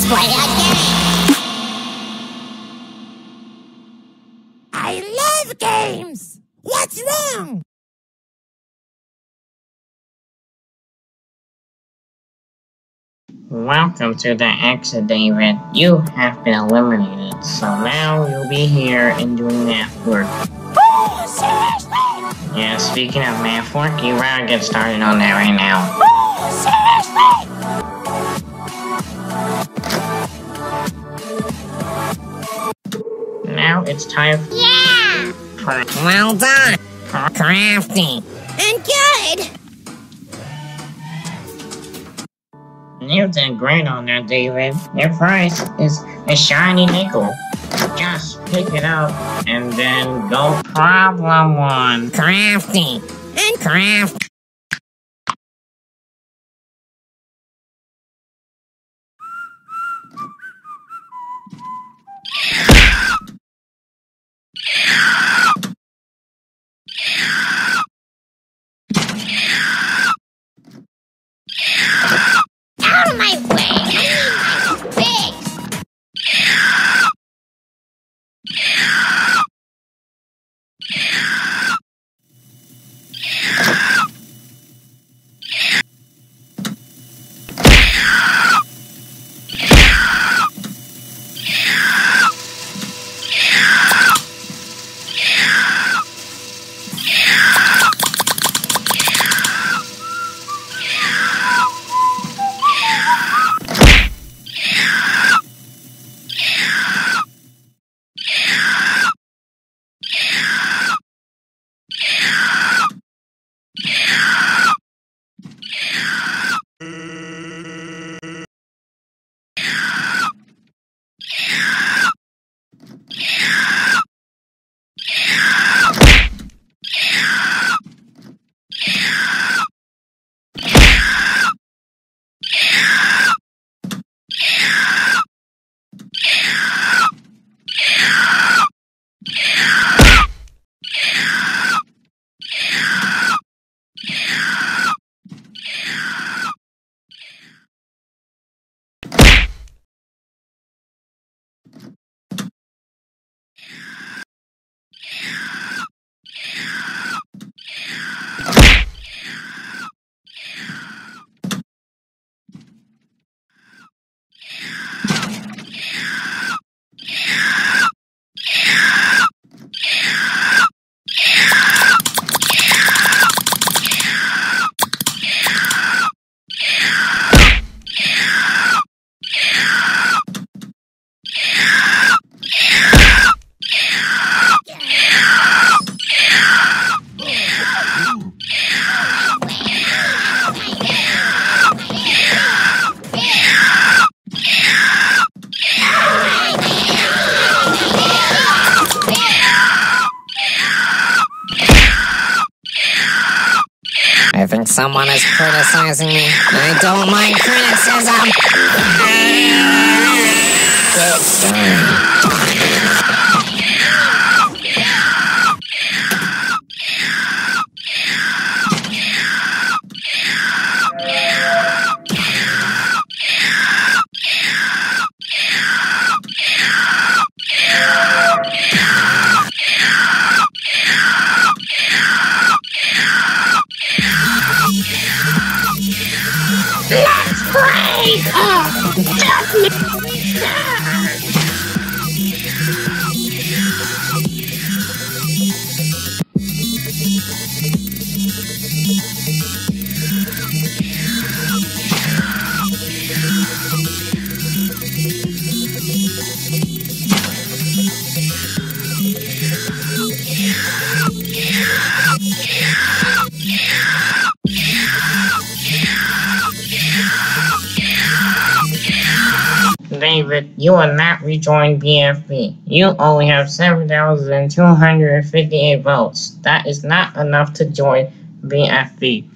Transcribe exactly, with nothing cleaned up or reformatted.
play a game! I love games! What's wrong? Welcome to the exit, David. You have been eliminated, so now you'll be here and doing math work. Oh, seriously? Yeah, speaking of math work, you better get started on that right now. Oh, seriously? Now it's time Yeah! for... Well done! Crafty! And good! You did great on that, David. Your prize is a shiny nickel. Just pick it up and then go problem one. Crafty! And craft! Out of my way! I need my fix! I think someone is criticizing me. I don't mind criticism. Good turn. Let's play! Oh, David, you will not rejoin B F B. You only have seven thousand two hundred fifty-eight votes. That is not enough to join B F B.